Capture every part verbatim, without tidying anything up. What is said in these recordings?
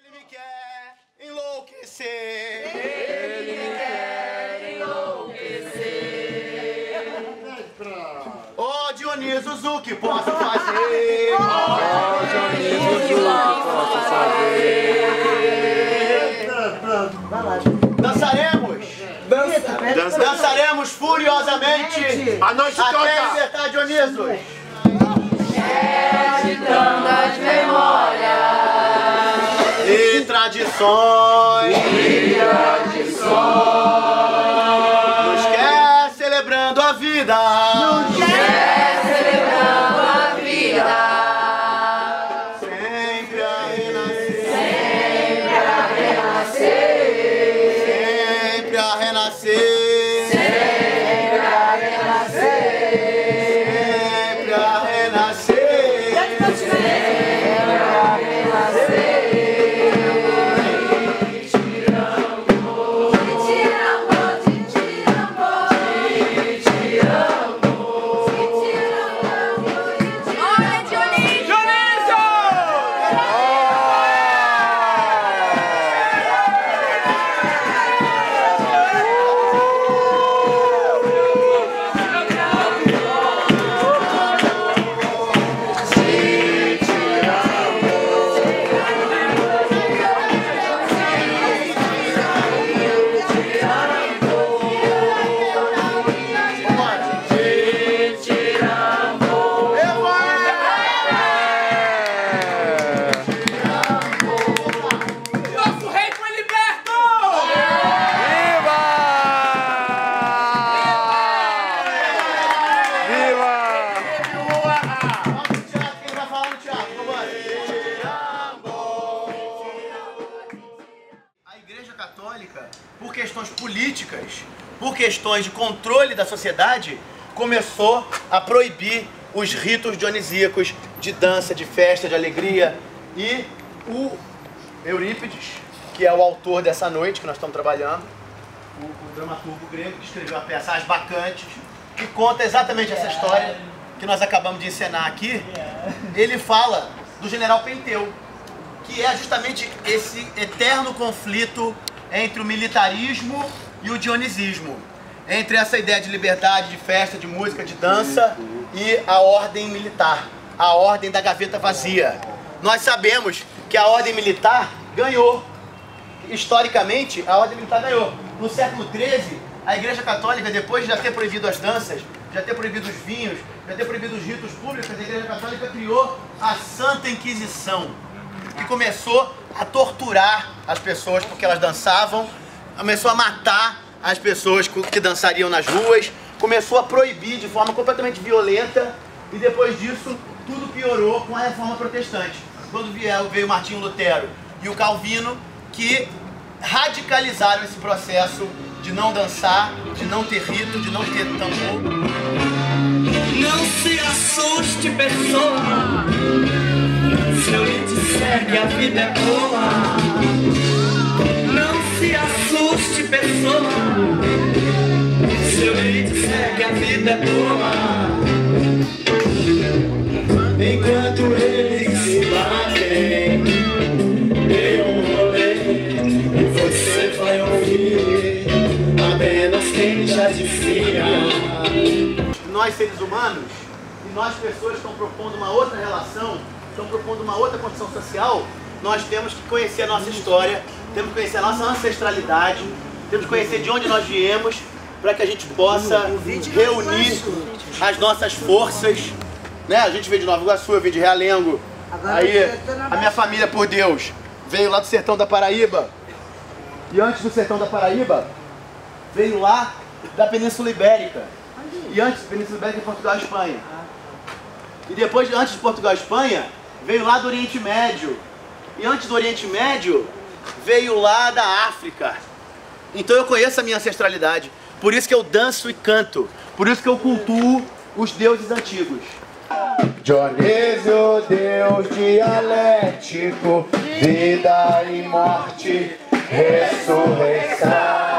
Ele me quer enlouquecer. Ele me quer enlouquecer. Ô Dionisos, o que posso fazer? Ô Dionisos, o que posso fazer? Dançaremos! Dança, dança. Dançaremos furiosamente A noite até toda. libertar Dionisos! Agitando as memórias E tradições! e tradições. Nos quer celebrando a vida! Quer celebrando a vida. Sempre a renascer! Sempre a renascer. Sempre a renascer! Sempre a renascer. Sempre a renascer! Por questões políticas, por questões de controle da sociedade, começou a proibir os ritos dionisíacos de dança, de festa, de alegria. E o Eurípides, que é o autor dessa noite que nós estamos trabalhando, o, o dramaturgo grego, que escreveu a peça As Bacantes, que conta exatamente essa história que nós acabamos de encenar aqui. Ele fala do general Penteu, que é justamente esse eterno conflito entre o militarismo e o dionisismo, entre essa ideia de liberdade, de festa, de música, de dança e a ordem militar, a ordem da gaveta vazia. Nós sabemos que a ordem militar ganhou, historicamente a ordem militar ganhou. No século treze, a Igreja Católica, depois de já ter proibido as danças, já ter proibido os vinhos, já ter proibido os ritos públicos, a Igreja Católica criou a Santa Inquisição, que começou a torturar as pessoas porque elas dançavam, começou a matar as pessoas que dançariam nas ruas, começou a proibir de forma completamente violenta, e depois disso tudo piorou com a Reforma Protestante, quando veio Martinho Lutero e o Calvino, que radicalizaram esse processo de não dançar, de não ter rito, de não ter tambor. Não se assuste, pessoa, se eu lhe disser que a vida é boa. Não se assuste, pessoa, se eu lhe disser que a vida é boa. Enquanto eles se batem, dê um rolê e você vai ouvir apenas quem já dizia. Nós, seres humanos, e nós, pessoas, estão propondo uma outra relação, estão propondo uma outra condição social. Nós temos que conhecer a nossa história, temos que conhecer a nossa ancestralidade, temos que conhecer de onde nós viemos, para que a gente possa reunir as nossas forças. Né? A gente veio de Nova Iguaçu, eu vim de Realengo. Aí, a minha família, por Deus, veio lá do sertão da Paraíba. E antes do sertão da Paraíba, veio lá da Península Ibérica. E antes, Península Ibérica, Portugal e Espanha. E depois, antes de Portugal e Espanha, veio lá do Oriente Médio. E antes do Oriente Médio, veio lá da África. Então eu conheço a minha ancestralidade. Por isso que eu danço e canto. Por isso que eu cultuo os deuses antigos. Dionísio, Deus dialético, vida e morte, ressurreição.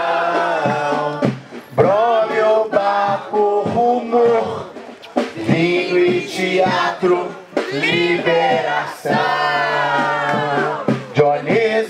Brômio, Baco, rumor, vinho e teatro, liberação. Dionísio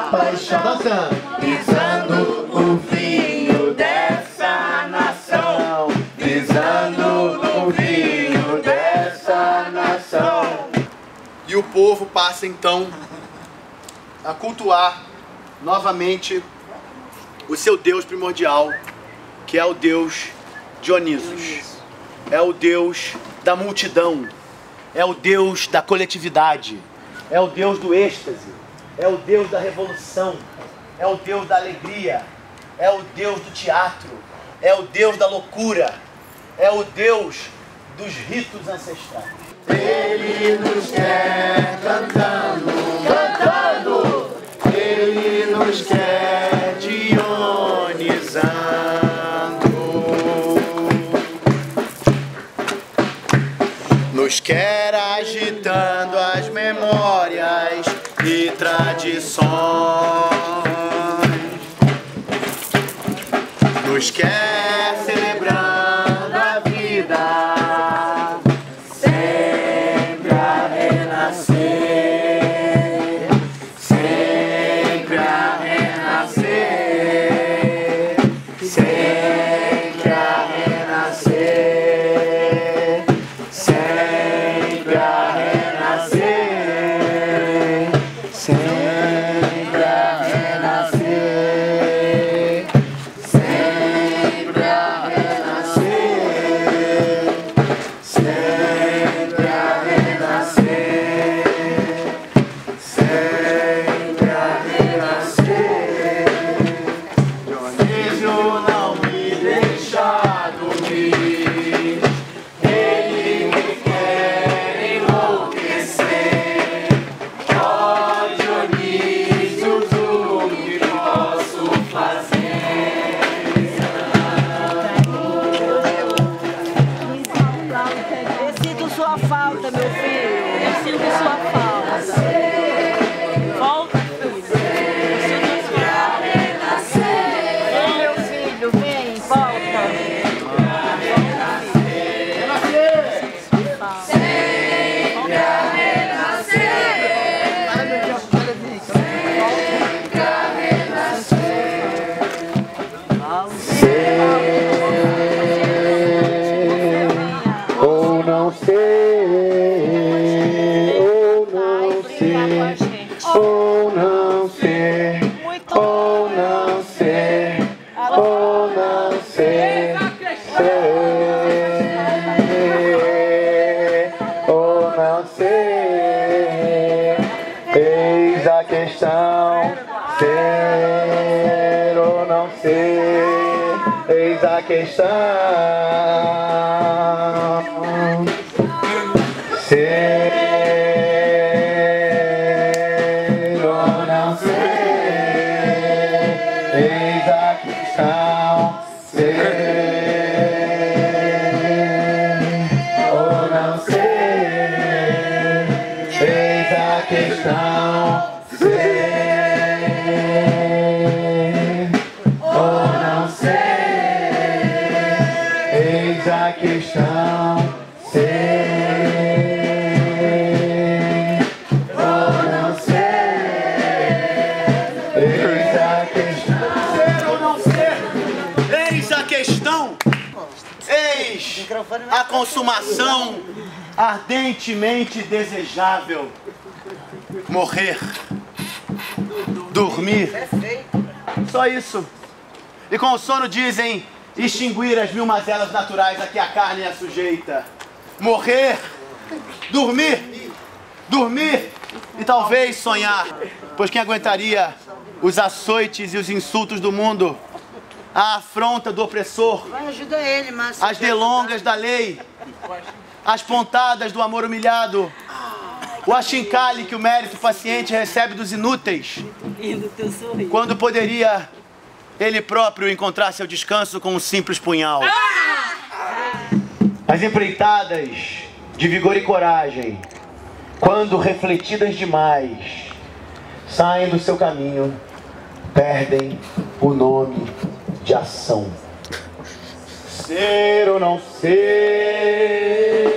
paixão. Dançando. Pisando o vinho dessa nação, pisando o vinho dessa nação. E o povo passa então a cultuar novamente o seu Deus primordial, que é o Deus Dionisos. É o Deus da multidão, é o Deus da coletividade, é o Deus do êxtase, é o Deus da revolução, é o Deus da alegria, é o Deus do teatro, é o Deus da loucura, é o Deus dos ritos ancestrais. Ele nos quer cantando, cantando. Ele nos quer dionizando. Nos quer agitando as memórias e tradições. Nos quer celebrando a vida, sempre a renascer, sempre a renascer, sempre a renascer, sempre a renascer, sempre a renascer, sempre a renascer, sempre a renascer, sempre a renascer. Dionísio não me deixa dormir, ele me quer enlouquecer. Ó Dionísio, o que posso fazer? Eu sinto sua falta, meu filho. Eu sinto sua falta. Volta, filho. Eu sinto sua falta. Vem, meu filho, vem, volta. Ou não ser, ou não ser, ou não ser, ou não ser, ou não ser, ser, ou não ser. Eis a questão, ser ou não ser. Eis a questão, ser ou não ser. Eis a questão, ser ou não ser. Eis a questão, ser ou não ser. Eis a questão, ser ou não ser. Eis a questão, Ser ou não ser? Eis a questão. Eis a consumação ardentemente desejável. Morrer. Dormir. Só isso. E com o sono dizem extinguir as mil mazelas naturais a que a carne é sujeita. Morrer. Dormir. Dormir. E talvez sonhar. Pois quem aguentaria os açoites e os insultos do mundo? A afronta do opressor? Vai, ajuda ele, Márcio. As delongas da lei? As pontadas do amor humilhado? O achincalhe que o mérito paciente recebe dos inúteis? Quando poderia ele próprio encontrar seu descanso com um simples punhal? As empreitadas de vigor e coragem, quando refletidas demais, saem do seu caminho, perdem o nome de ação. Ser ou não ser,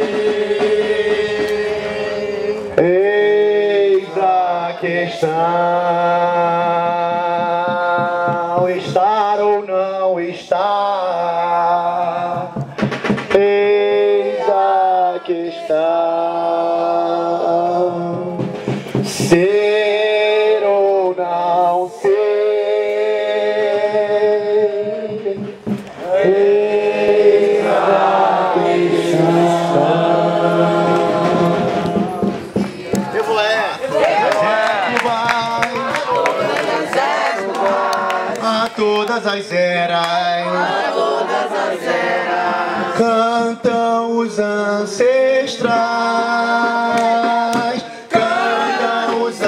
eis a questão. Afinal, estar ou não estar, eis aqui está. Ser ou não ser, eis aqui está. Vivo é! A todas as eras, cantam os ancestrais, cantam os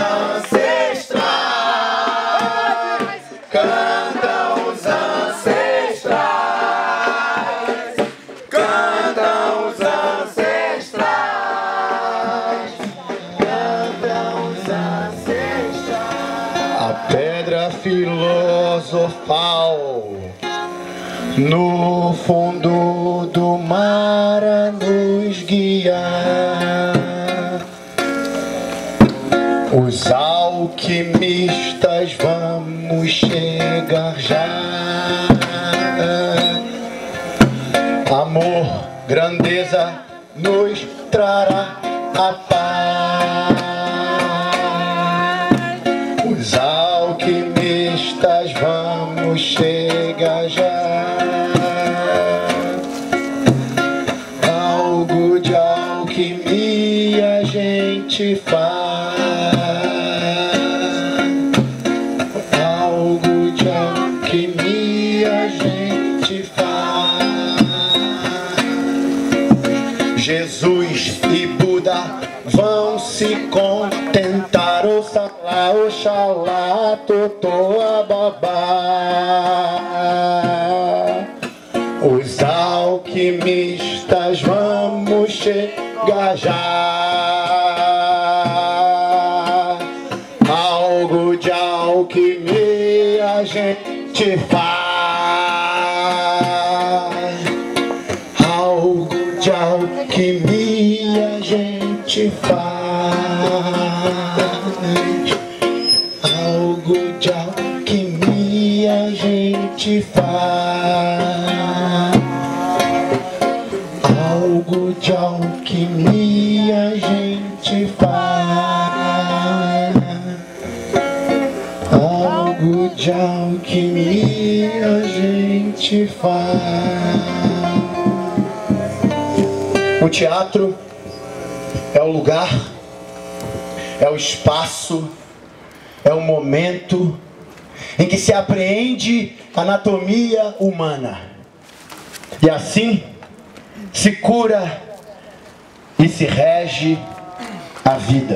ancestrais, cantam os ancestrais, cantam os ancestrais, cantam os ancestrais. A pedra filosofal no fundo do mar a nos guiar. Os alquimistas vamos chegar já. Amor, grandeza nos trará a paz. Os alquimistas vamos chegar já. Algo de alquimia a gente faz. Algo de alquimia a gente faz. Jesus e Buda vão se contentar. Oxalá, oxalá, totoa, babá. Os alquimistas vamos chegar já. Algo de alquimia a gente faz. Algo de alquimia a gente faz. Algo de alquimia a gente faz. Algo de alquimia a gente faz. Algo de alquimia a gente faz. O teatro é o lugar, é o espaço, é o momento em que se apreende a anatomia humana. E assim se cura e se rege a vida.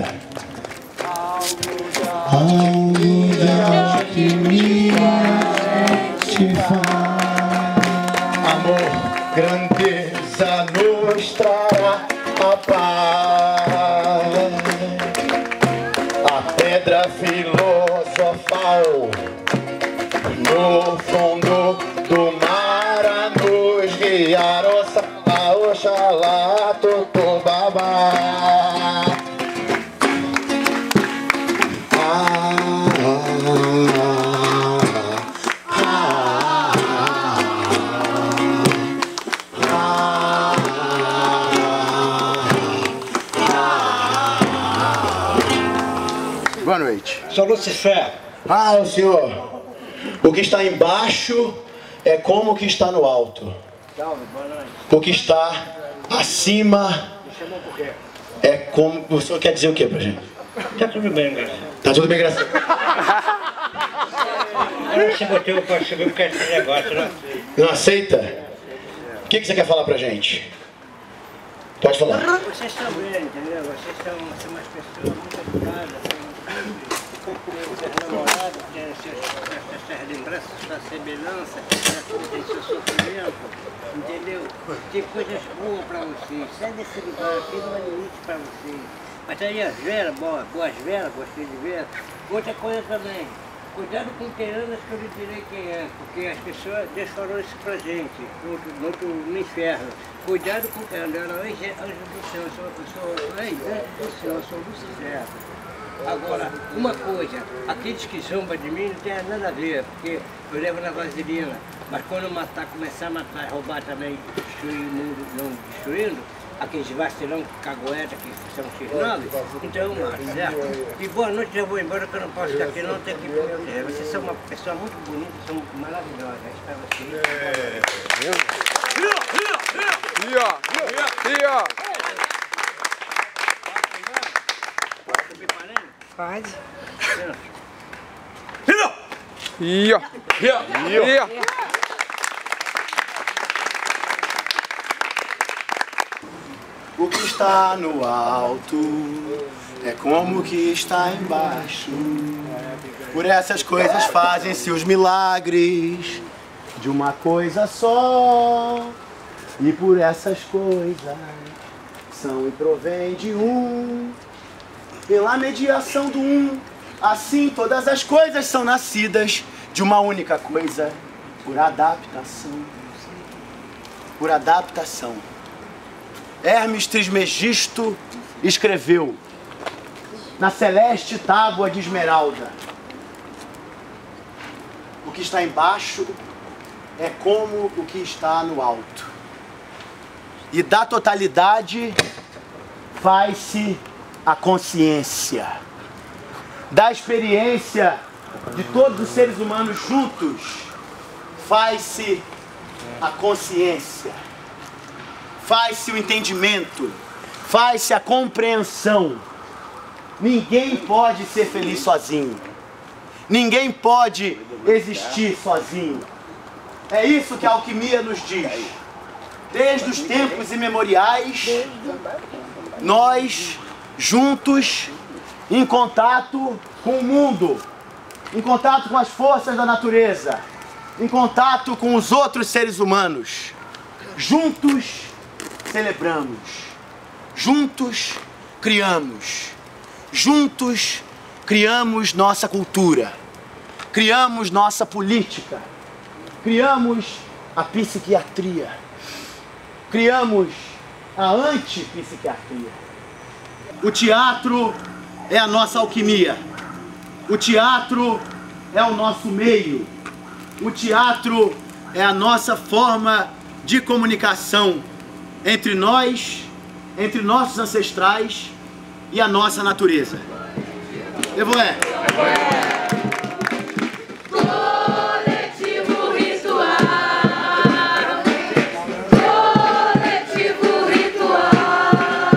Algo de alquimia a gente faz. Amor, grandeza nos trará a paz. A pedra filosofal no fundo do mar a nos guiar. Oxalá, oxalá, totô, babá. Ah, ah, ah, ah. Boa noite. Sou Lucifer. Ah, o senhor, o que está embaixo é como o que está no alto. O que está acima é como... O senhor quer dizer o que pra gente? Tá tudo bem, graças. Tá tudo bem, graças a Deus. Esse motivo pode subir porque esse negócio, né? Não aceita? O que, que você quer falar pra gente? Pode falar. Vocês estão bem, entendeu? Vocês são, são umas pessoas muito educadas, são namorados, têm essas lembranças, sua semelhança, tem seu sofrimento, entendeu? Tem coisas boas pra vocês. Sai desse lugar aqui, não há limite pra vocês. Mas aí as velas, boas, boas velas, gostei de ver. Outra coisa também, cuidado com quem anda, que eu lhe direi quem é, porque as pessoas, Deus falou isso pra gente, no, no, no inferno. Cuidado com quem anda, ela hoje é anjo do céu, eu sou uma pessoa, ai, anjo do céu, eu sou Lucifer. Agora, uma coisa, aqueles que zombam de mim não tem nada a ver, porque eu levo na vaselina. Mas quando matar, começar a matar, roubar também, destruir o mundo, não destruindo, aqueles vacilão, cagoeta, que são X nove, então eu mato, certo? E boa noite, eu vou embora, que eu não posso ficar aqui, não tenho que ir pro meu terreno. Vocês são uma pessoa muito bonita, são maravilhosas. Espero vocês. E ó, e ó. Posso subir parando? Pode. E ó, e ó. O que está no alto é como o que está embaixo. Por essas coisas fazem-se os milagres de uma coisa só. E por essas coisas são e provém de um. Pela mediação do um, assim todas as coisas são nascidas de uma única coisa, por adaptação. Por adaptação. Hermes Trismegisto escreveu na celeste tábua de esmeralda: o que está embaixo é como o que está no alto. E da totalidade faz-se a consciência. Da experiência de todos os seres humanos juntos faz-se a consciência. Faz-se o entendimento, faz-se a compreensão. Ninguém pode ser feliz sozinho. Ninguém pode existir sozinho. É isso que a alquimia nos diz. Desde os tempos imemoriais, nós, juntos, em contato com o mundo, em contato com as forças da natureza, em contato com os outros seres humanos, juntos celebramos, juntos criamos, juntos criamos nossa cultura, criamos nossa política, criamos a psiquiatria, criamos a antipsiquiatria. O teatro é a nossa alquimia, o teatro é o nosso meio, o teatro é a nossa forma de comunicação entre nós, entre nossos ancestrais e a nossa natureza. Evoé. Coletivo ritual. Coletivo ritual.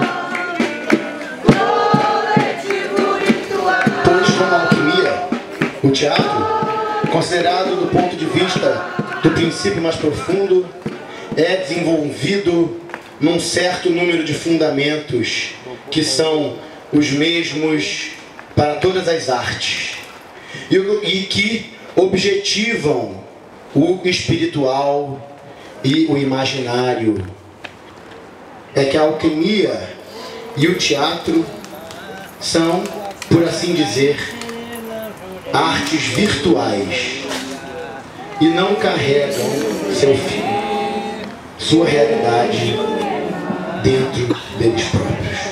Coletivo ritual. Pois como a alquimia, o teatro, considerado do ponto de vista do princípio mais profundo, é desenvolvido num certo número de fundamentos que são os mesmos para todas as artes e, e que objetivam o espiritual e o imaginário. É que a alquimia e o teatro são, por assim dizer, artes virtuais e não carregam seu fim, sua realidade dentro deles próprios.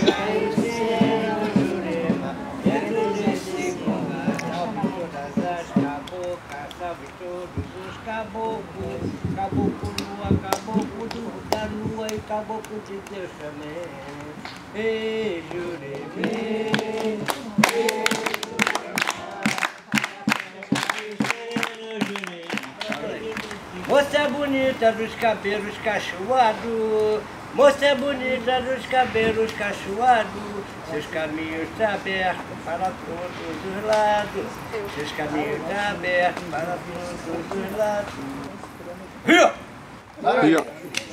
Caboclo lua, caboclo da lua e caboclo de Deus também. Ei, Juremê. Moça bonita dos cabelos cachoados, moça bonita dos cabelos cachoados, seus caminhos abertos para todos os lados, seus caminhos abertos para todos os lados. E ó.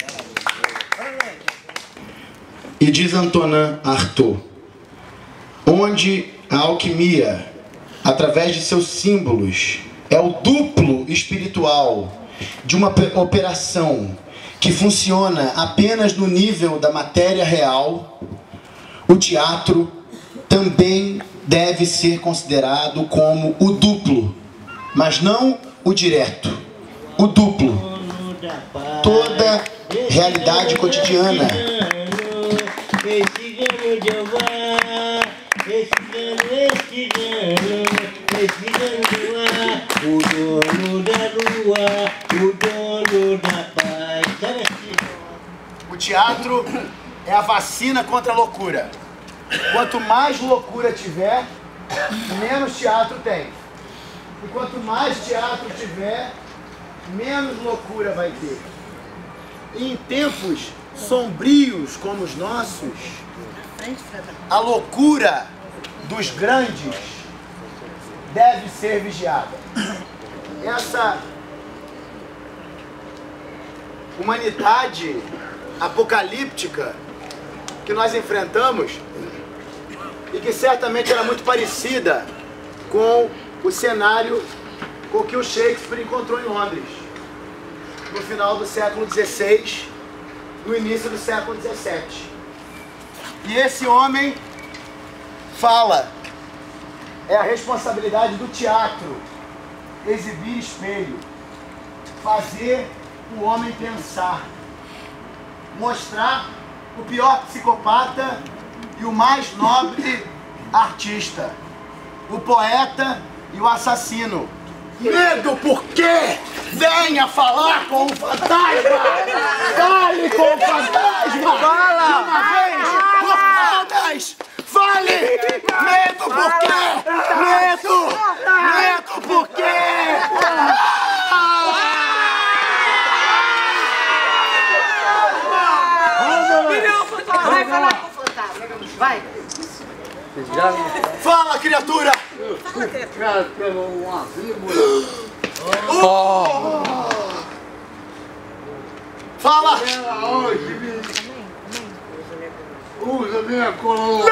E diz Antonin Artaud, onde a alquimia, através de seus símbolos, é o duplo espiritual de uma operação que funciona apenas no nível da matéria real, o teatro também deve ser considerado como o duplo, mas não o direto, o duplo. Toda realidade cotidiana. Esse gano de Jeová, esse gano esse garoto, esse garoto, o dono da lua, o dono da paz. Sabe assim? O teatro é a vacina contra a loucura. Quanto mais loucura tiver, menos teatro tem. E quanto mais teatro tiver, menos loucura vai ter. E em tempos sombrios como os nossos, a loucura dos grandes deve ser vigiada. Essa humanidade apocalíptica que nós enfrentamos e que certamente era muito parecida com o cenário com que o Shakespeare encontrou em Londres no final do século dezesseis, no início do século dezessete. E esse homem fala, é a responsabilidade do teatro exibir espelho, fazer o homem pensar, mostrar o pior psicopata e o mais nobre artista, o poeta e o assassino. Medo por quê? Venha falar com o fantasma! Fale com o fantasma! Fala! De uma vez por todas! Fale! Medo por quê? Medo! Medo por quê? Vai falar com o fantasma. Vai. Fala, criatura! Fui picado por uma víbora. Oh. Fala! Ela hoje me usa minha coroa.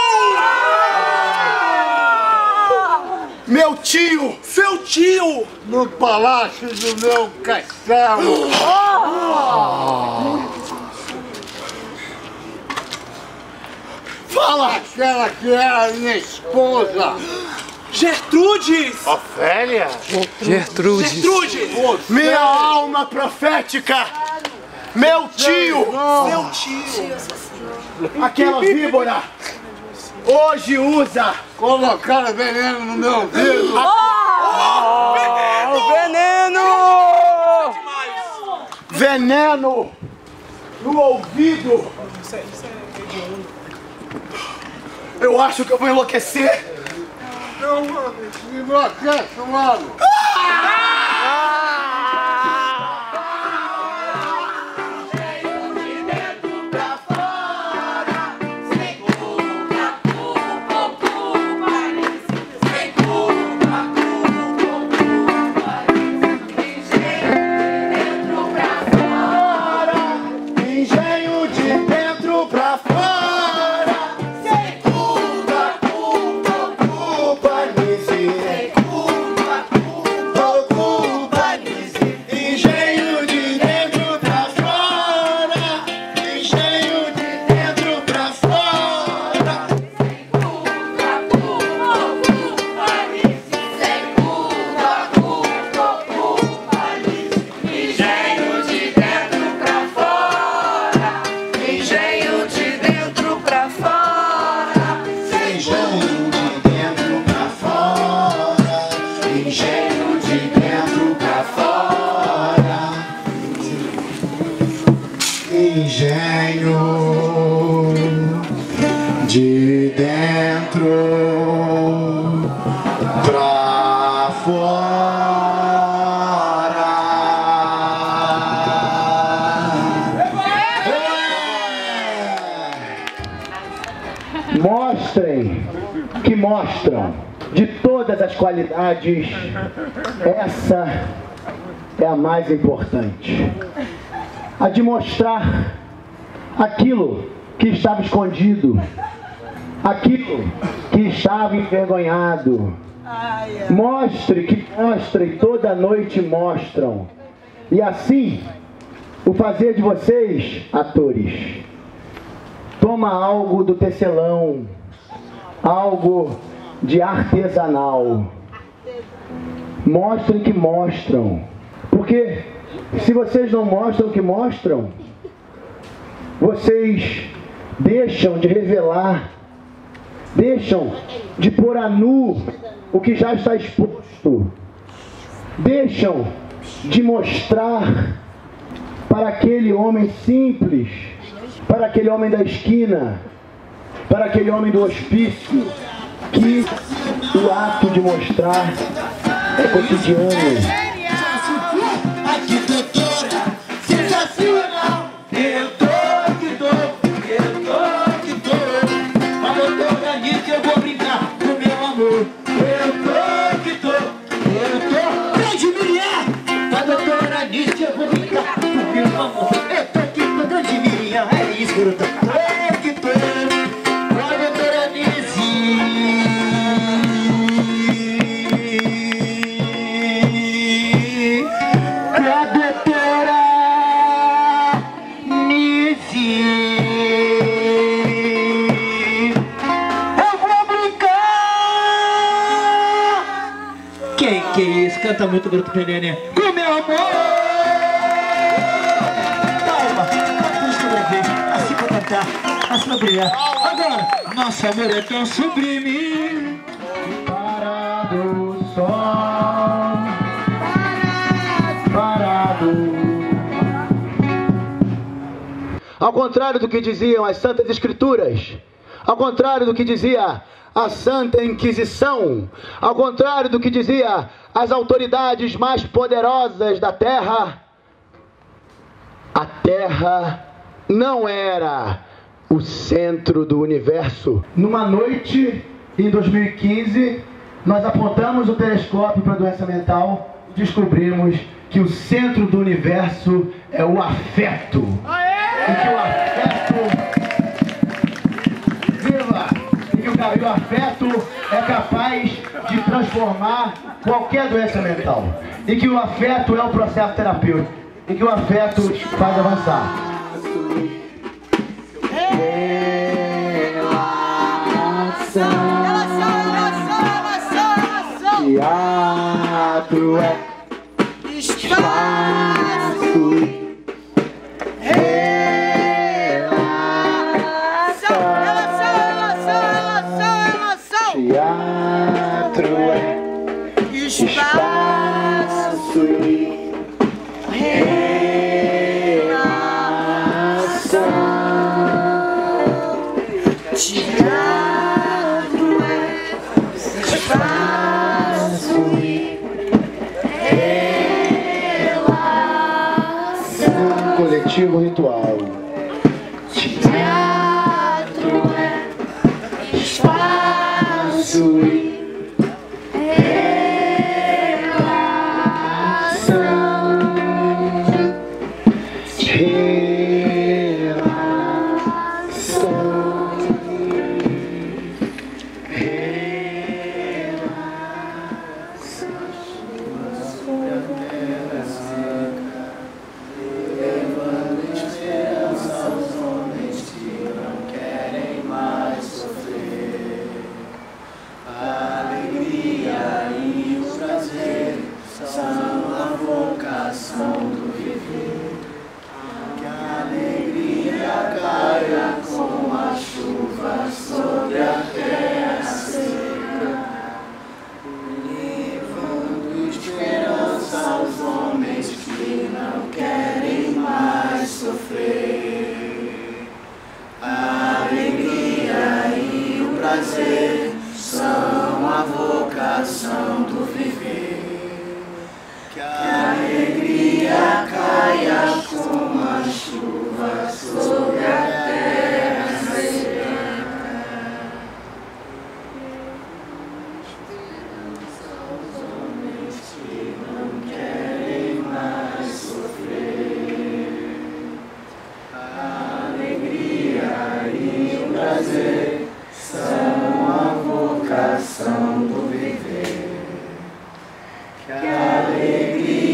Meu tio! Seu tio! No palácio do meu castelo. Fala! Aquela que era minha esposa. Gertrudes! Ofélia? Gertrudes. Gertrudes! Minha alma profética! Meu tio! Meu tio! Aquela víbora! Hoje usa! Colocaram veneno no meu ouvido. Oh, veneno! Veneno no ouvido! Eu acho que eu vou enlouquecer! Não, mano, me enlouquece, mano. Engenho de dentro pra fora, sem culpa, culpa, culpa, sem culpa, culpa, culpa, engenho de dentro pra fora, engenho de dentro pra fora, sem culpa, culpa, culpa, sem culpa, culpa, culpa, engenho de dentro pra fora. Engenho de dentro pra fora, engenho de dentro pra fora, engenho de dentro pra fora, engenho de dentro pra Mostrem que mostram de todas as qualidades, essa é a mais importante. A de mostrar aquilo que estava escondido, aquilo que estava envergonhado. Mostre que mostrem, toda noite mostram. E assim, o fazer de vocês, atores, toma algo do tecelão, algo de artesanal. Mostrem que mostram. Porque se vocês não mostram o que mostram, vocês deixam de revelar deixam de pôr a nu o que já está exposto, deixam de mostrar para aquele homem simples, para aquele homem da esquina, para aquele homem do hospício, que o ato de mostrar é cotidiano. Aqui, doutora, sensacional. Eu tô que tô, eu tô que tô. Com a doutora Nícia eu vou brincar com meu amor. Eu tô que tô, eu tô. Grande Miriam! Com a doutora Nícia eu vou brincar com meu amor. Eu tô que tô, grande Miriam. É isso, garota. Eu que tô. Com a doutora Nícia. Que isso, canta muito Grupo Pereira. Com meu amor! Calma, vamos outra vez, assim pra cantar, assim pra brilhar. Agora, nosso amor é tão sublime. Parado o sol, parado. Ao contrário do que diziam as Santas Escrituras, ao contrário do que dizia a Santa Inquisição, ao contrário do que dizia as autoridades mais poderosas da Terra, a Terra não era o centro do universo. Numa noite, em dois mil e quinze, nós apontamos o telescópio para a doença mental e descobrimos que o centro do universo é o afeto. E que o afeto... Viva! E o afeto é capaz de transformar qualquer doença mental. E que o afeto é o processo terapêutico. E que o afeto faz avançar. Teatro é espaço. Teatro é espaço e relação. Teatro é espaço e relação. Coletivo ritual. Teatro é espaço e Que alegria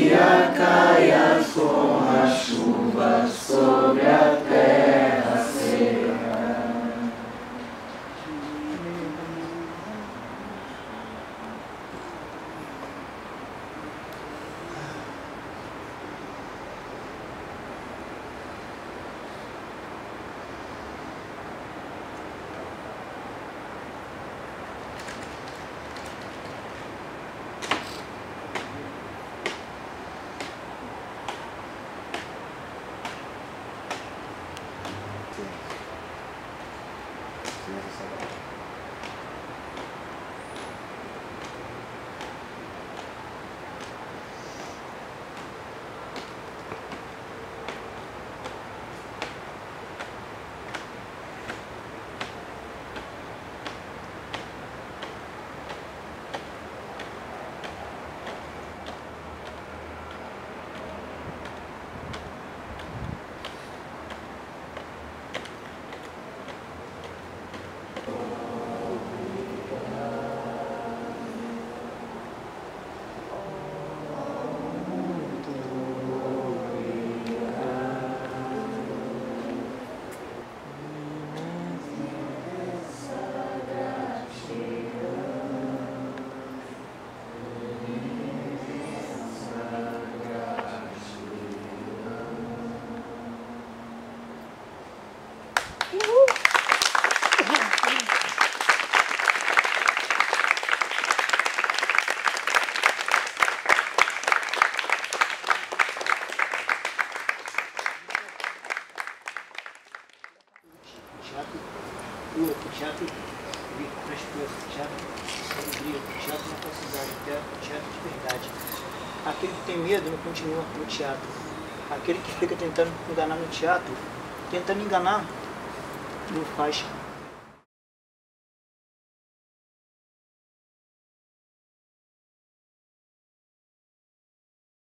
teatro para as pessoas, teatro de alegria, teatro na falsidade, teatro de verdade. Aquele que tem medo não continua no teatro. Aquele que fica tentando enganar no teatro, tentando enganar, não faz